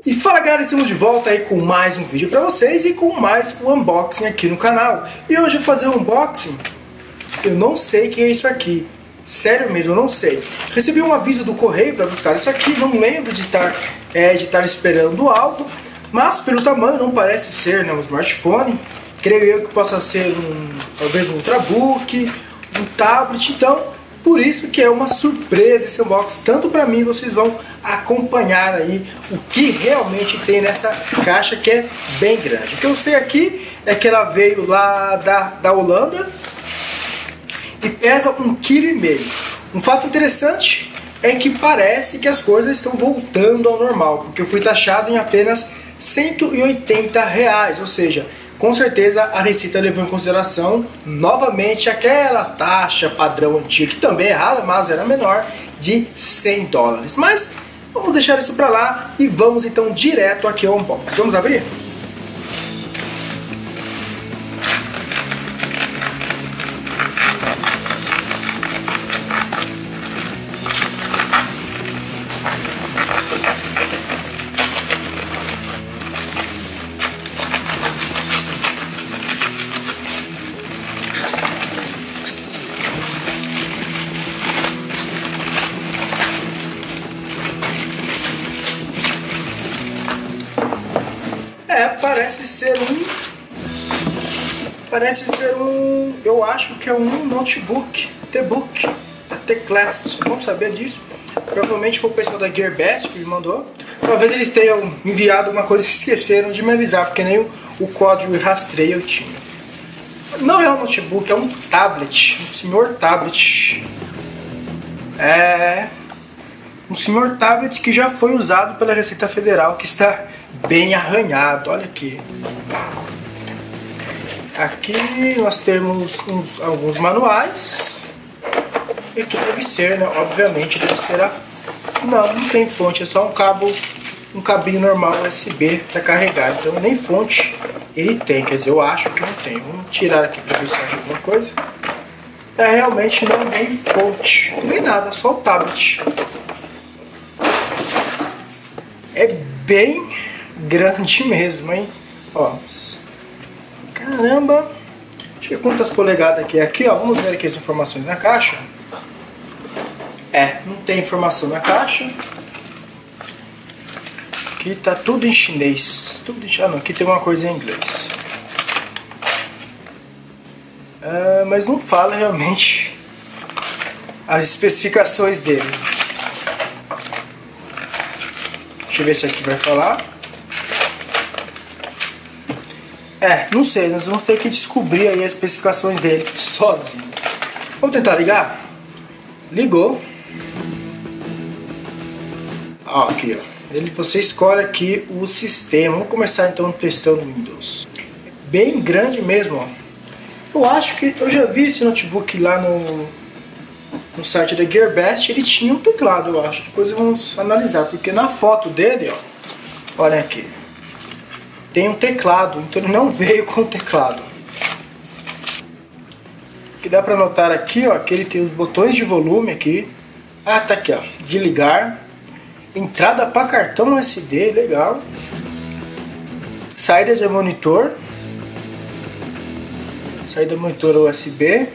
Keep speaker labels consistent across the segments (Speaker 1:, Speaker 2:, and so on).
Speaker 1: E fala galera, estamos de volta aí com mais um vídeo pra vocês e com mais um unboxing aqui no canal. E hoje eu vou fazer um unboxing, eu não sei o que é isso aqui, sério mesmo, eu não sei. Recebi um aviso do correio pra buscar isso aqui, não lembro de estar esperando algo, mas pelo tamanho não parece ser, né, um smartphone. Creio eu que possa ser talvez um ultrabook, um tablet, então por isso que é uma surpresa esse unboxing, tanto para mim, vocês vão acompanhar aí o que realmente tem nessa caixa que é bem grande. O que eu sei aqui é que ela veio lá da Holanda e pesa 1,5 kg. Um fato interessante é que parece que as coisas estão voltando ao normal, porque eu fui taxado em apenas R$180, ou seja, com certeza a Receita levou em consideração novamente aquela taxa padrão antiga, que também é errada, mas era menor, de $100. Mas vamos deixar isso pra lá e vamos então direto aqui ao unboxing. Vamos abrir? Parece ser um, eu acho que é um notebook, T-Book, da T-Class, vamos saber disso. Provavelmente foi o pessoal da Gearbest que me mandou. Talvez eles tenham enviado uma coisa e esqueceram de me avisar, porque nem o código de rastreio eu tinha. Não é um notebook, é um tablet, um senhor tablet. É um senhor tablet que já foi usado pela Receita Federal, que está bem arranhado, olha aqui. Aqui nós temos alguns manuais. E que deve ser, né? Obviamente deve ser a... Não tem fonte, é só um cabinho normal USB para carregar. Então nem fonte ele tem, quer dizer, eu acho que não tem. Vamos tirar aqui para ver se tem alguma coisa. Realmente não tem fonte, nem nada, só o tablet. É bem grande mesmo, hein? Ó. Caramba! Deixa eu ver quantas polegadas que é aqui, ó. Vamos ver aqui as informações na caixa. Não tem informação na caixa. Aqui tá tudo em chinês. Não, aqui tem uma coisa em inglês. Mas não fala realmente as especificações dele. Deixa eu ver se aqui vai falar. Não sei, nós vamos ter que descobrir aí as especificações dele sozinho. Vamos tentar ligar? Ligou. Ó, aqui, ó. Você escolhe aqui o sistema. Vamos começar então testando o Windows. Bem grande mesmo, ó. Eu acho que eu já vi esse notebook lá no site da Gearbest. Ele tinha um teclado, eu acho. Depois vamos analisar, porque na foto dele, ó, olha aqui, tem um teclado, então ele não veio com o teclado. O que dá para notar aqui, ó, que ele tem os botões de volume aqui. Tá aqui, ó, de ligar. Entrada para cartão SD, legal. Saída de monitor. Saída de monitor USB.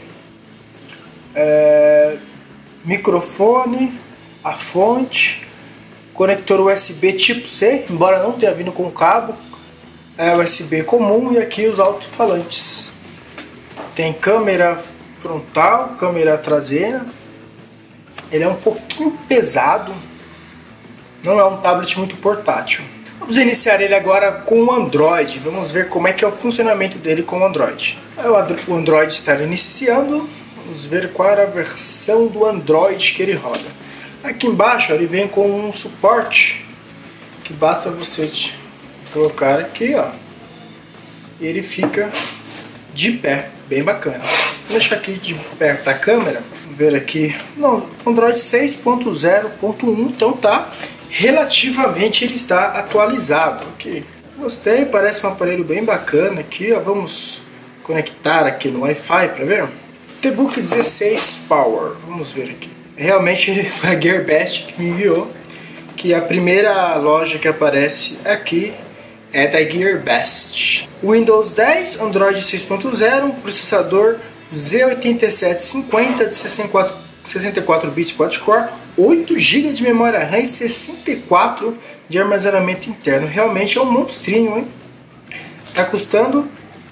Speaker 1: Microfone. A fonte. Conector USB tipo C, embora não tenha vindo com cabo. USB comum, e aqui os alto-falantes. Tem câmera frontal, câmera traseira. Ele é um pouquinho pesado. Não é um tablet muito portátil. Vamos iniciar ele agora com o Android. Vamos ver como é que é o funcionamento dele com o Android. O Android está iniciando. Vamos ver qual era a versão do Android que ele roda. Aqui embaixo ele vem com um suporte que basta você colocar aqui, ó, e ele fica de pé, bem bacana. Vou deixar aqui de perto da câmera, vamos ver aqui. Não, Android 6.0.1, então tá relativamente, ele está atualizado. Ok, gostei, parece um aparelho bem bacana aqui, ó. Vamos conectar aqui no Wi-Fi para ver. T-Book 16 Power, vamos ver aqui. Realmente foi a Gearbest que me enviou, que a primeira loja que aparece aqui é da Gearbest. Windows 10, Android 6.0, processador Z8750 de 64 bits quad-core, 8 GB de memória RAM e 64 de armazenamento interno. Realmente é um monstrinho, hein? Tá custando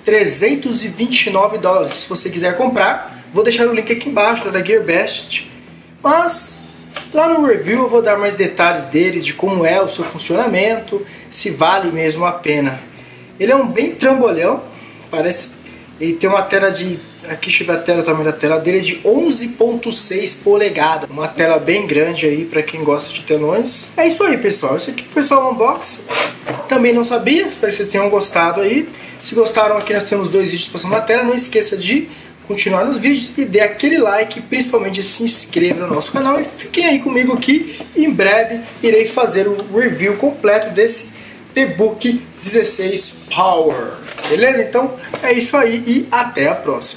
Speaker 1: $329. Se você quiser comprar, vou deixar o link aqui embaixo da Gearbest. Mas lá no review eu vou dar mais detalhes deles, de como é o seu funcionamento, se vale mesmo a pena. Ele é um bem trambolhão, parece. Ele tem uma tela de... Aqui chega a tela, o tamanho da tela dele é de 11.6 polegadas. Uma tela bem grande aí para quem gosta de telões. É isso aí, pessoal. Isso aqui foi só um unboxing. Também não sabia, espero que vocês tenham gostado aí. Se gostaram, aqui nós temos 2 vídeos passando na tela. Não esqueça de continuar nos vídeos e dê aquele like, principalmente se inscreva no nosso canal. E fiquem aí comigo aqui. Em breve irei fazer o review completo desse T-Book 16 Power. Beleza? Então é isso aí e até a próxima.